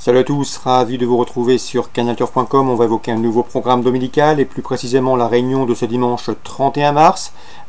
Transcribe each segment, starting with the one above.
Salut à tous, ravi de vous retrouver sur canalturf.com. On va évoquer un nouveau programme dominical et plus précisément la réunion de ce dimanche 31 mars.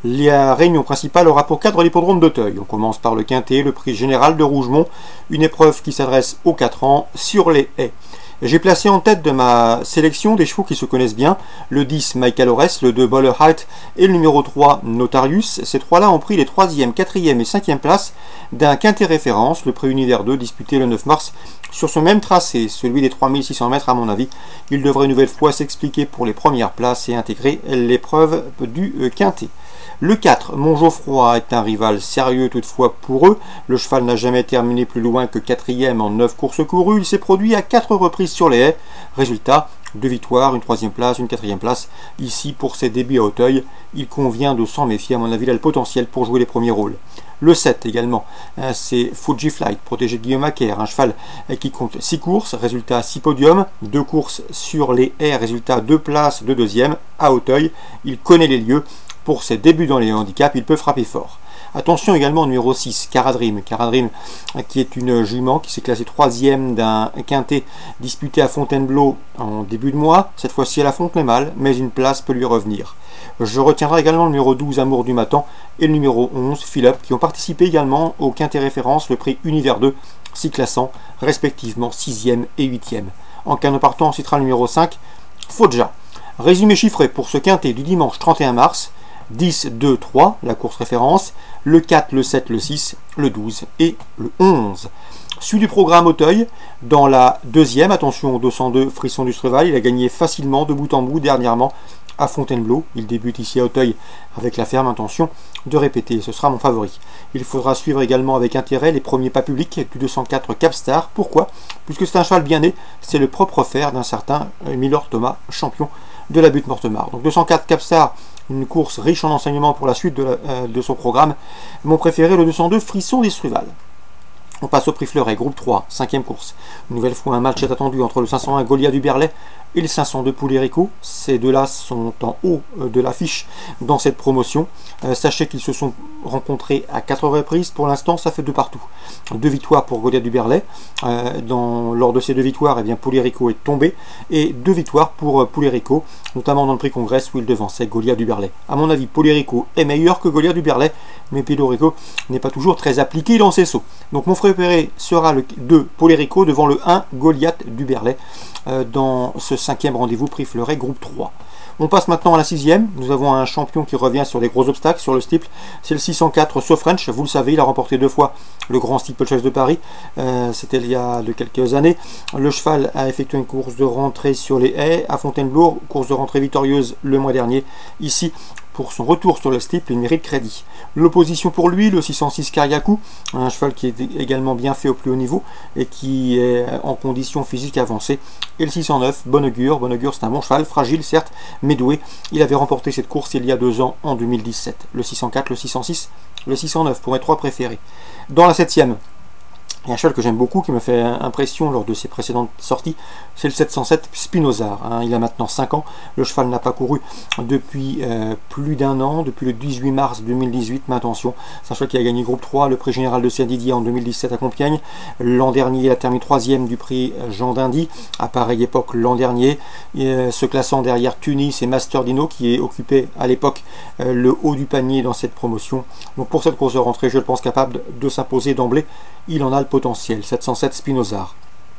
La réunion principale aura pour cadre l'hippodrome d'Auteuil. On commence par le quintet, le prix général de Rougemont, une épreuve qui s'adresse aux 4 ans sur les haies. J'ai placé en tête de ma sélection des chevaux qui se connaissent bien, le 10 Michael Ores, le 2 Bowler Height et le numéro 3 Notarius. Ces trois-là ont pris les 3e, 4e et 5e places d'un quintet référence, le prix Univers 2 disputé le 9 mars sur ce même tracé, celui des 3600 mètres à mon avis. Il devrait une nouvelle fois s'expliquer pour les premières places et intégrer l'épreuve du quintet. Le 4, Montgeoffroy, est un rival sérieux toutefois pour eux. Le cheval n'a jamais terminé plus loin que 4e en 9 courses courues. Il s'est produit à 4 reprises sur les haies. Résultat, 2 victoires, une 3e place, une 4e place. Ici, pour ses débuts à Auteuil, il convient de s'en méfier. À mon avis, il a le potentiel pour jouer les premiers rôles. Le 7 également, c'est Fuji Flight, protégé de Guillaume Acker, un cheval qui compte 6 courses, résultat 6 podiums, 2 courses sur les haies, résultat 2 places de 2e à Auteuil. Il connaît les lieux. Pour ses débuts dans les handicaps, il peut frapper fort. Attention également au numéro 6, Caradrim. Caradrim qui est une jument qui s'est classée 3e d'un quintet disputé à Fontainebleau en début de mois. Cette fois-ci, elle affronte les mâles, mais une place peut lui revenir. Je retiendrai également le numéro 12, Amour du Matin, et le numéro 11, Philippe, qui ont participé également au quintet référence, le prix Univers 2, 6 classants, respectivement 6e et 8e. En canot partant, on citera le numéro 5, Foggia. Résumé chiffré pour ce quintet du dimanche 31 mars. 10, 2, 3, la course référence, le 4, le 7, le 6, le 12 et le 11. Suite du programme Auteuil, dans la deuxième, attention au 202 Frisson du Streval, il a gagné facilement de bout en bout dernièrement à Fontainebleau. Il débute ici à Auteuil avec la ferme intention de répéter, ce sera mon favori. Il faudra suivre également avec intérêt les premiers pas publics du 204 Capstar. Pourquoi? Puisque c'est un cheval bien né, c'est le propre fer d'un certain Milord Thomas, champion de la butte Mortemart. Donc 204 Capstar, une course riche en enseignements pour la suite de son programme. Mon préféré, le 202 Frisson d'Estruval. On passe au prix Fleuret, groupe 3, 5e course. Une nouvelle fois, un match est attendu entre le 501 Goliath du Berlay et le 502 Poulerico. Ces deux-là sont en haut de l'affiche dans cette promotion. Sachez qu'ils se sont rencontrés à 4 reprises. Pour l'instant, ça fait 2 partout. 2 victoires pour Goliath du Berlay. Lors de ces 2 victoires, eh bien, Poulerico est tombé. Et 2 victoires pour Poulerico, notamment dans le prix Congrès où il devançait Goliath du Berlay. À mon avis, Poulerico est meilleur que Goliath du Berlay, mais Poulerico n'est pas toujours très appliqué dans ses sauts. Donc mon préféré sera le 2 Poulerico devant le 1 Goliath du Berlay dans ce 5e rendez-vous prix Fleuret groupe 3. On passe maintenant à la 6e. Nous avons un champion qui revient sur des gros obstacles sur le steeple. C'est le 604 So French. Vous le savez, il a remporté 2 fois le grand steeplechase de Paris. C'était il y a quelques années. Le cheval a effectué une course de rentrée sur les haies à Fontainebleau. Course de rentrée victorieuse le mois dernier. Ici, pour son retour sur le steeple, il mérite crédit. L'opposition pour lui, le 606 Kariakou, un cheval qui est également bien fait au plus haut niveau et qui est en condition physique avancée. Et le 609, Bon Augure. Bon Augure, c'est un bon cheval, fragile certes, mais doué. Il avait remporté cette course il y a 2 ans, en 2017. Le 604, le 606, le 609 pour mes 3 préférés. Dans la 7e, il y a un cheval que j'aime beaucoup, qui me fait impression lors de ses précédentes sorties, c'est le 707 Spinosaur. Il a maintenant 5 ans, le cheval n'a pas couru depuis plus d'1 an, depuis le 18 mars 2018, mais attention, c'est un cheval qui a gagné groupe 3, le prix général de Saint-Didier en 2017 à Compiègne. L'an dernier, il a terminé 3e du prix Jean d'Indy, à pareille époque l'an dernier, se classant derrière Tunis et Master Dino, qui est occupé à l'époque le haut du panier dans cette promotion. Donc pour cette course de rentrée, je le pense capable de s'imposer d'emblée. Il en a le potentiel. 707 Spinosaur.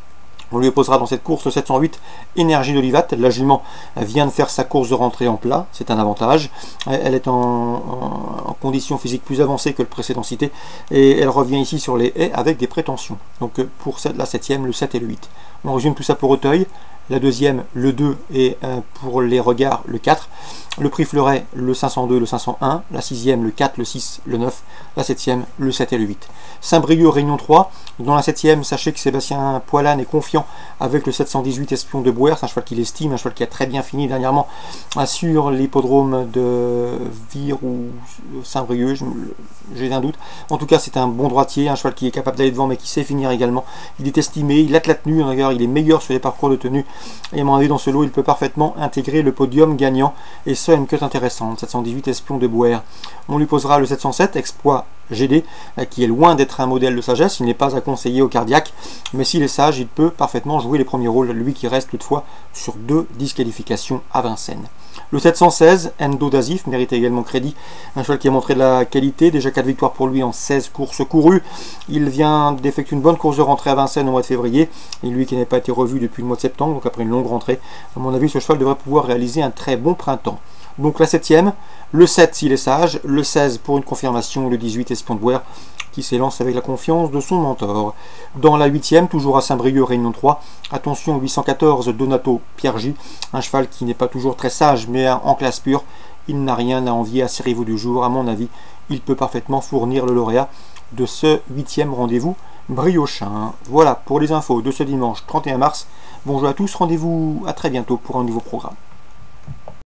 On lui opposera dans cette course le 708 Énergie d'Olivat. La jument vient de faire sa course de rentrée en plat, c'est un avantage. Elle est en condition physique plus avancée que le précédent cité et elle revient ici sur les haies avec des prétentions. Donc pour la 7e, le 7 et le 8. On résume tout ça pour Auteuil. La 2e, le 2 et pour les regards, le 4. Le prix Fleuret, le 502, le 501. La 6e, le 4, le 6, le 9. La 7e, le 7 et le 8. Saint-Brieuc, Réunion 3. Dans la 7e, sachez que Sébastien Poilane est confiant avec le 718 Espion de Bouer. C'est un cheval qu'il estime, un cheval qui a très bien fini dernièrement sur l'hippodrome de Vire ou Saint-Brieuc. J'ai un doute. En tout cas, c'est un bon droitier, un cheval qui est capable d'aller devant mais qui sait finir également. Il est estimé, il a la tenue, d'ailleurs il est meilleur sur les parcours de tenue. Et à mon avis, dans ce lot, il peut parfaitement intégrer le podium gagnant. Et ça, une cote intéressante. 718 Espion de Bouer. On lui posera le 707 Exploit GD, qui est loin d'être un modèle de sagesse. Il n'est pas à conseiller au cardiaque, mais s'il est sage, il peut parfaitement jouer les premiers rôles, lui qui reste toutefois sur 2 disqualifications à Vincennes. Le 716, Endo Dazif, mérite également crédit. Un cheval qui a montré de la qualité, déjà 4 victoires pour lui en 16 courses courues. Il vient d'effectuer une bonne course de rentrée à Vincennes au mois de février, et lui qui n'a pas été revu depuis le mois de septembre, donc après une longue rentrée, à mon avis ce cheval devrait pouvoir réaliser un très bon printemps. Donc la 7e, le 7 s'il est sage, le 16 pour une confirmation, le 18 Espion de Boer qui s'élance avec la confiance de son mentor. Dans la 8e, toujours à Saint-Brieuc, Réunion 3, attention 814 Donato Piergi, un cheval qui n'est pas toujours très sage mais en classe pure. Il n'a rien à envier à ses rivaux du jour, à mon avis, il peut parfaitement fournir le lauréat de ce 8e rendez-vous briochin. Voilà pour les infos de ce dimanche 31 mars. Bonjour à tous, rendez-vous à très bientôt pour un nouveau programme.